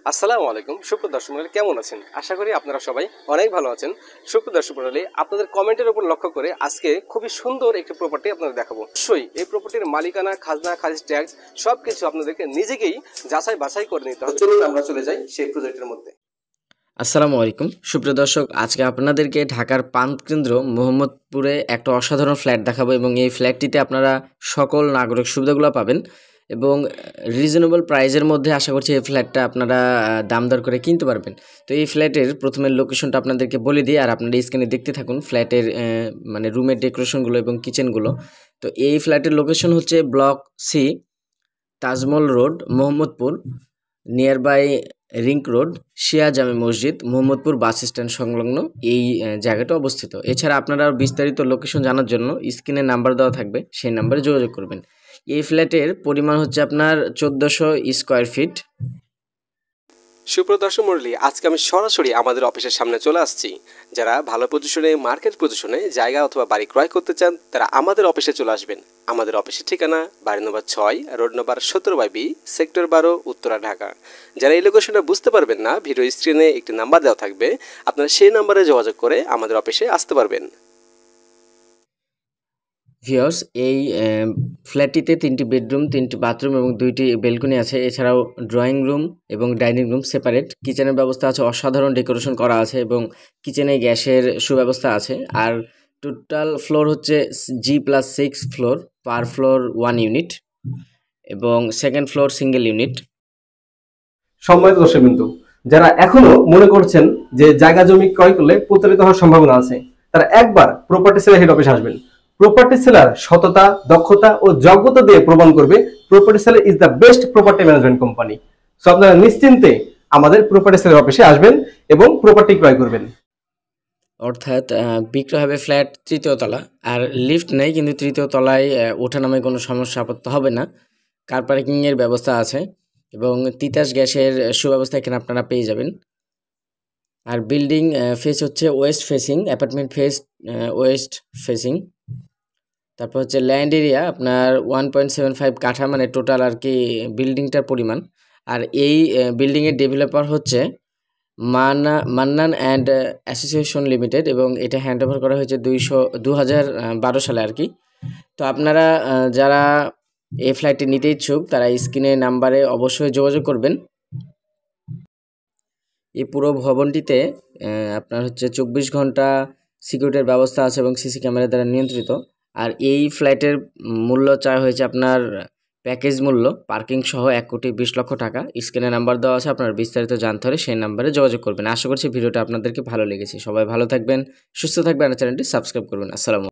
আসসালামু আলাইকুম সুপ্রিয় দর্শক মণ্ডলী, কেমন আছেন? আশা করি আপনারা সবাই অনেক ভালো আছেন। সুপ্রিয় দর্শক মণ্ডলী, আপনাদের কমেন্টের উপর লক্ষ্য করে আজকে খুবই সুন্দর একটি প্রপার্টি আপনাদের দেখাবো। অবশ্যই এই প্রপার্টির মালিকানা, খাজনা, খারিজ ট্যাক্স সবকিছু আপনাদেরকে নিজেকেই যাচাই বাছাই করে নিতে হবে। চলুন আমরা চলে যাই সেই প্রজেক্টের মধ্যে। আসসালামু আলাইকুম সুপ্রিয় দর্শক, আজকে আপনাদেরকে ঢাকার প্রাণকেন্দ্র মোহাম্মদপুরে একটা অসাধারণ ফ্ল্যাট দেখাবো এবং এই ফ্ল্যাটটিতে আপনারা সকল নাগরিক সুবিধাগুলো পাবেন এবং রিজনেবল প্রাইজের মধ্যে আশা করছি এই ফ্ল্যাটটা আপনারা দাম দর করে কিনতে পারবেন। তো এই ফ্ল্যাটের প্রথমে লোকেশনটা আপনাদেরকে বলে দিই, আর আপনারা স্ক্রিনে দেখতে থাকুন ফ্ল্যাটের মানে রুমের ডেকোরেশনগুলো এবং কিচেনগুলো। তো এই ফ্ল্যাটের লোকেশন হচ্ছে block C, Taj Mahal road, Mohammadpur, near by ring road, Shia Jame Masjid, Mohammadpur bus stand সংলগ্ন এই জায়গাটা অবস্থিত। এছাড়া আপনারা বিস্তারিত লোকেশন জানার জন্য স্ক্রিনে নাম্বার দেওয়া থাকবে, সেই নাম্বারে যোগাযোগ করবেন। এই ফ্ল্যাটের পরিমাণ হচ্ছে আপনার 1400 স্কোয়ার ফিট। সুপ্রিয় দর্শক মণ্ডলী, আজকে আমি সরাসরি আমাদের অফিসের সামনে চলে আসছি। যারা ভালো পজিশনে, মার্কেট পজিশনে জায়গা অথবা বাড়ি ক্রয় করতে চান তারা আমাদের অফিসে চলে আসবেন। আমাদের অফিসের ঠিকানা বাড়ি number 6, road number 17/B, sector 12, Uttara, Dhaka. যারা এই লোকেশনটা বুঝতে পারবেন না, ভিডিও স্ক্রিনে একটি নাম্বার দেওয়া থাকবে, আপনারা সেই নাম্বারে যোগাযোগ করে আমাদের অফিসে আসতে পারবেন। ভিউয়ার্স, এই ফ্ল্যাটটিতে 3টি বেডরুম, 3টি বাথরুম এবং 2টি বেলকনি আছে। এছাড়াও ড্রয়িং রুম এবং ডাইনিং রুম সেপারেট। কিচেনের ব্যবস্থা আছে, অসাধারণ ডেকোরেশন করা আছে এবং কিচেনে গ্যাসের সুব্যবস্থা আছে। আর টোটাল ফ্লোর হচ্ছে G+6 floor, per floor 1 unit এবং সেকেন্ড ফ্লোর সিঙ্গেল ইউনিট। সম্মানিত দর্শকবৃন্দ, যারা এখনো মনে করছেন যে জায়গা জমি ক্রয় করলে প্রতারিত হওয়ার সম্ভাবনা আছে, তারা একবার প্রপার্টি সেলার হেড অফিসে আসবেন। প্রপার্টি সেলার সততা, দক্ষতা ও যোগ্যতা দিয়ে প্রমাণ করবে property seller is the best property management company. So আপনারা নিশ্চিন্তে আমাদের প্রপার্টি সেলার অফিসে আসবেন এবং প্রপার্টি ক্রয় করবেন। অর্থাৎ বিক্রয় হবে ফ্ল্যাট 3য় তলা, আর লিফট নেই, কিন্তু 3য় তলায় ওঠানামে কোনো সমস্যা আপাতত হবে না। কার পার্কিংয়ের ব্যবস্থা আছে এবং তিতাস গ্যাসের সুব্যবস্থা এখানে আপনারা পেয়ে যাবেন। আর বিল্ডিং ফেস হচ্ছে west facing, apartment face west facing. তারপর হচ্ছে ল্যান্ড এরিয়া আপনার 1.75 কাঠা, মানে টোটাল আর কি বিল্ডিংটার পরিমাণ। আর এই বিল্ডিংয়ের ডেভেলপার হচ্ছে মান্নান অ্যান্ড অ্যাসোসিয়েশন লিমিটেড এবং এটা হ্যান্ড ওভার করা হয়েছে 2012 সালে আর কি। তো আপনারা যারা এই ফ্ল্যাটটি নিতে ইচ্ছুক তারা স্ক্রিনে নাম্বারে অবশ্যই যোগাযোগ করবেন। এই পুরো ভবনটিতে আপনার হচ্ছে 24 ঘন্টা সিকিউরিটির ব্যবস্থা আছে এবং সিসি ক্যামেরা দ্বারা নিয়ন্ত্রিত। আর এই ফ্ল্যাটের মূল্য চাওয়া হয়েছে আপনার প্যাকেজ মূল্য পার্কিং সহ 1,20,00,000 টাকা। স্ক্রিনে নাম্বার দেওয়া আছে, আপনার বিস্তারিত জানতে হলে সেই নাম্বারে যোগাযোগ করবেন। আশা করছি ভিডিওটা আপনাদেরকে ভালো লেগেছে। সবাই ভালো থাকবেন, সুস্থ থাকবেন, আর চ্যানেলটি সাবস্ক্রাইব করবেন। আসসালামু আলাইকুম।